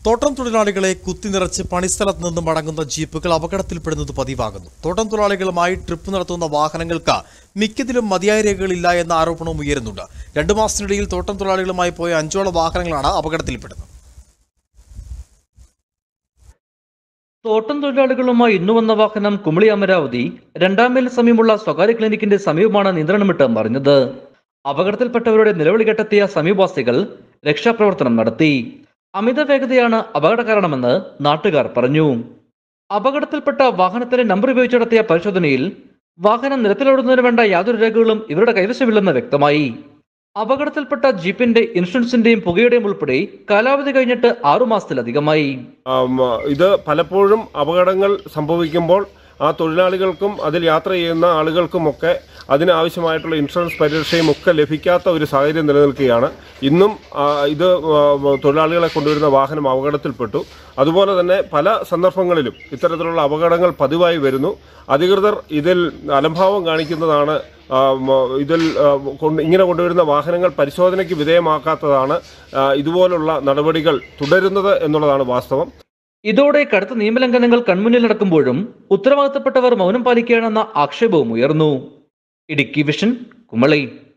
തോട്ടം തൊഴിലാളികളെ കുത്തിനിറച്ച് പണിസ്ഥലത്ത് നിന്നും മടങ്ങുന്ന ജീപ്പുകൾ അപകടത്തിൽപ്പെടുന്നത് പതിവാകുന്നു. തോട്ടം തൊഴിലാളികളുമായി ട്രിപ്പ് നടത്തുന്ന വാഹനങ്ങൾക്ക് മിക്കതിലും മതിയായ രേഖകളില്ല എന്ന ആരോപണവും ഉയരുന്നുണ്ട്. 2 മാസത്തിനിടയിൽ തോട്ടം തൊഴിലാളികളുമായി പോയ 5ഓളം വാഹനങ്ങളാണ് അപകടത്തിൽപ്പെടുന്നത്. തോട്ടം തൊഴിലാളികളുമായി ഇന്നു വന്ന വാഹനം കുമളി അമരാവതി 2-ാം മൈലിന് സമീപമുള്ള സ്വകാര്യ ക്ലിനിക്കിന്റെ സമീപമാണ് നിയന്ത്രണമിട്ട് മറിഞ്ഞത്. അപകടത്തിൽപ്പെട്ടവരുടെ നിലവിളി കേട്ടെത്തിയ സമീപവാസികൾ രക്ഷാപ്രവർത്തനം നടത്തി. അമിത വേഗതയാണ് അപകട കാരണമെന്ന് നാട്ടുകാർ പറഞ്ഞു. അപകടത്തിൽപ്പെട്ട വാഹനത്തിന്റെ നമ്പർ ഉപയോഗിച്ച് നടത്തിയ പരിശോധനയിൽ വാഹനം നിരത്തിലോടുന്നതിന് വേണ്ട യാതൊരു രേഖകളും ഇവരുടെ കൈവശമില്ലെന്ന് വ്യക്തമായി. അപകടത്തിൽപ്പെട്ട ജീപ്പിന്റെ ഇൻഷുറൻസിന്റെയും പുകയുടെയും ഉൾപ്പെടെ കാലാവധി കഴിഞ്ഞിട്ട് 6 മാസത്തിലധികമായി. ഇത് പലപ്പോഴും അപകടങ്ങൾ സംഭവിക്കുമ്പോൾ ആ തൊഴിലാളികൾക്കും അതിൽ യാത്ര ചെയ്യുന്ന ആളുകൾക്കുമൊക്കെ അതിനാവശ്യമായിട്ടുള്ള ഇൻഷുറൻസ് പരിരക്ഷയും ഒക്കെ ലഭിക്കാത്ത ഒരു സാഹചര്യം നിലനിൽക്കുകയാണ്. ഇന്നും ഇത് തൊഴിലാളികളെ കൊണ്ടുവരുന്ന വാഹനം അപകടത്തിൽപ്പെട്ടു. അതുപോലെ തന്നെ പല സന്ദർഭങ്ങളിലും ഇത്തരത്തിലുള്ള അപകടങ്ങൾ പതിവായി വരുന്നു. അധികൃതർ ഇതിൽ അലംഭാവം കാണിക്കുന്നതാണ്. ഇങ്ങനെ കൊണ്ടുവരുന്ന വാഹനങ്ങൾ പരിശോധനയ്ക്ക് വിധേയമാക്കാത്തതാണ് ഇതുപോലുള്ള നടപടികൾ തുടരുന്നത് എന്നുള്ളതാണ് വാസ്തവം. ഇതോടെ കടുത്ത നിയമലംഘനങ്ങൾ കൺമുന്നിൽ നടക്കുമ്പോഴും ഉത്തരവാദിത്തപ്പെട്ടവർ മൗനം പാലിക്കുകയാണെന്ന ആക്ഷേപവും ഉയർന്നു. ഇടുക്കി വിഷൻ, കുമളി.